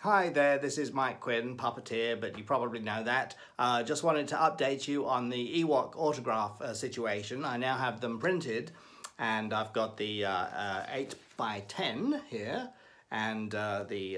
Hi there, this is Mike Quinn, puppeteer, but you probably know that. Just wanted to update you on the Ewok autograph situation. I now have them printed, and I've got the 8x10 here, and the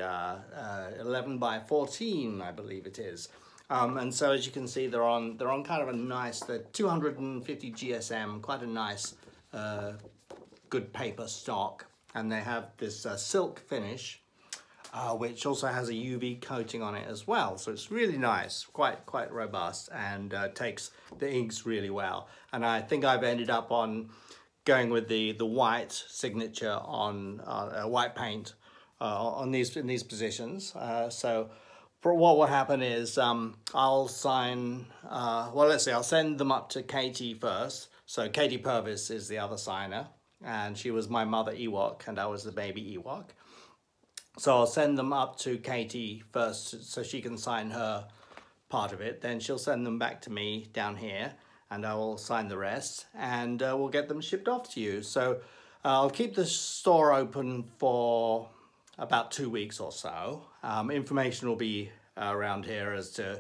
11x14, I believe it is. And so as you can see, they're on kind of a nice, they're 250 GSM, quite a nice, good paper stock, and they have this silk finish. Which also has a UV coating on it as well, so it's really nice, quite robust, and takes the inks really well. And I think I've ended up on going with the white signature on white paint in these positions. So for what will happen is I'll sign. Well, let's see. I'll send them up to Katie first. So Katie Purvis is the other signer, and she was my mother Ewok, and I was the baby Ewok. So I'll send them up to Katie first so she can sign her part of it. Then she'll send them back to me down here and I will sign the rest, and we'll get them shipped off to you. So I'll keep the store open for about 2 weeks or so. Information will be around here as to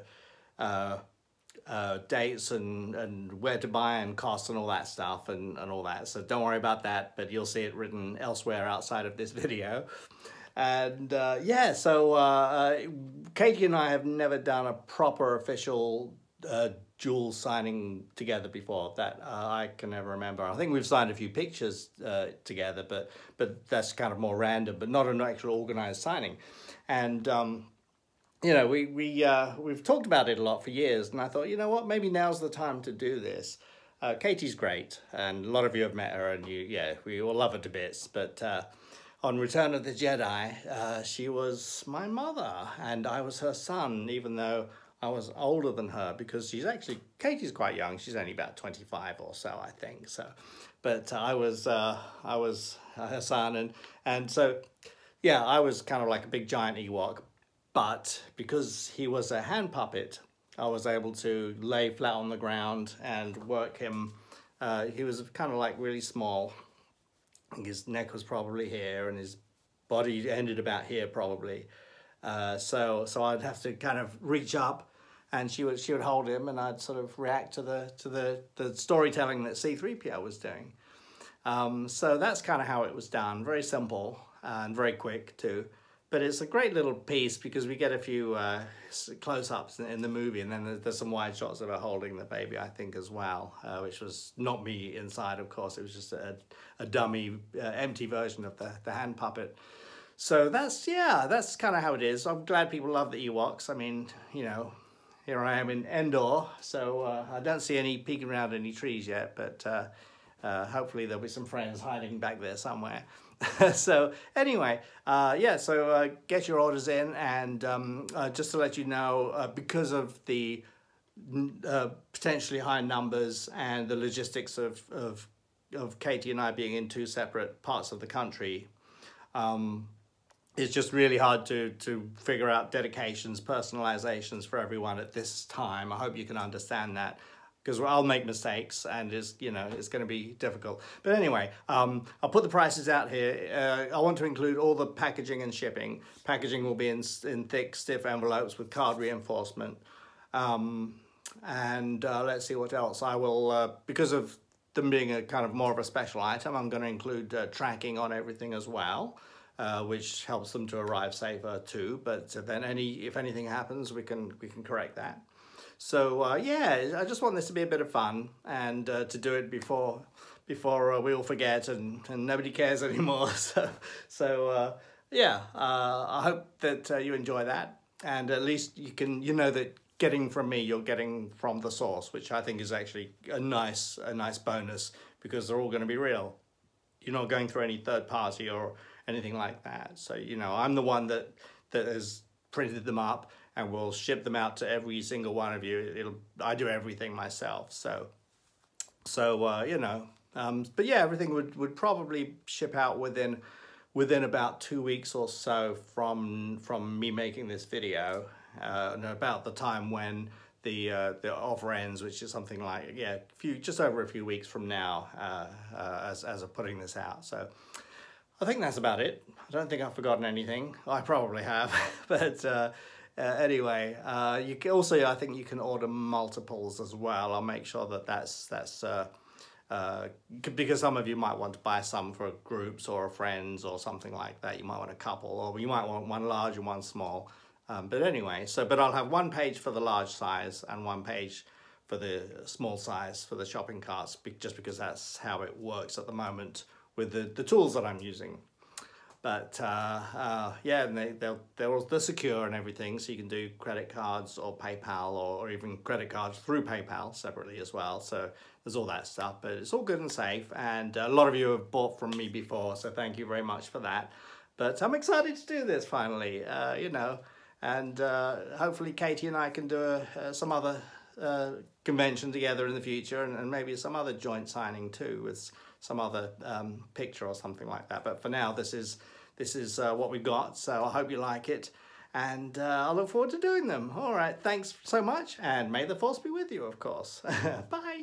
dates and where to buy and costs and all that stuff and all that. So don't worry about that, but you'll see it written elsewhere outside of this video. And yeah, so Katie and I have never done a proper official jewel signing together before that I can never remember. I think we've signed a few pictures together, but that's kind of more random, but not an actual organized signing. And you know, we've talked about it a lot for years, and I thought, you know what, maybe now's the time to do this. Katie's great, and a lot of you have met her, and we all love her to bits, but on Return of the Jedi, she was my mother, and I was her son, even though I was older than her, because Katie's quite young. She's only about 25 or so, I think. So, but I was her son, and so, yeah, I was kind of like a big giant Ewok, but because he was a hand puppet, I was able to lay flat on the ground and work him. He was kind of like really small. His neck was probably here, and his body ended about here probably. So I'd have to kind of reach up, and she would hold him, and I'd sort of react to the storytelling that C-3PO was doing. So that's kind of how it was done. Very simple and very quick too. But it's a great little piece because we get a few close-ups in the movie, and then there's some wide shots of her holding the baby, I think, as well, which was not me inside, of course. It was just a dummy, empty version of the hand puppet. So that's kind of how it is. I'm glad people love the Ewoks. I mean, you know, here I am in Endor, so I don't see any peeking around any trees yet, but hopefully there'll be some friends hiding back there somewhere. So anyway, yeah, so get your orders in, and just to let you know, because of the potentially high numbers and the logistics of Katie and I being in two separate parts of the country, it's just really hard to figure out dedications, personalizations for everyone at this time. I hope you can understand that, because I'll make mistakes, and it's going to be difficult. But anyway, I'll put the prices out here. I want to include all the packaging and shipping. Packaging will be in thick, stiff envelopes with card reinforcement. And let's see what else. I will, because of them being a kind of more of a special item, I'm going to include tracking on everything as well, which helps them to arrive safer too. But then if anything happens, we can correct that. So yeah, I just want this to be a bit of fun, and to do it before we all forget and nobody cares anymore. So yeah, I hope that you enjoy that, and at least you know that getting from me, you're getting from the source, which I think is actually a nice bonus, because they're all going to be real. You're not going through any third party or anything like that. So I'm the one that has printed them up and will ship them out to every single one of you. I do everything myself. So but yeah, everything would probably ship out within about 2 weeks or so from me making this video, and about the time when the offer ends, which is something like just over a few weeks from now, as of putting this out. So I think that's about it. I don't think I've forgotten anything. I probably have, but anyway, you can also, I think you can order multiples as well. I'll make sure that that's because some of you might want to buy some for groups or friends or something like that. You might want a couple, or you might want one large and one small. But anyway, but I'll have one page for the large size and one page for the small size for the shopping carts, just because that's how it works at the moment with the tools that I'm using. But yeah, and they're secure and everything, so you can do credit cards or PayPal, or even credit cards through PayPal separately as well. So there's all that stuff, but it's all good and safe. And a lot of you have bought from me before, so thank you very much for that. But I'm excited to do this finally, you know, and hopefully Katie and I can do some other convention together in the future, and maybe some other joint signing too with some other picture or something like that. But for now, this is what we got, so I hope you like it, and I look forward to doing them. All right, thanks so much, and may the force be with you, of course. Bye.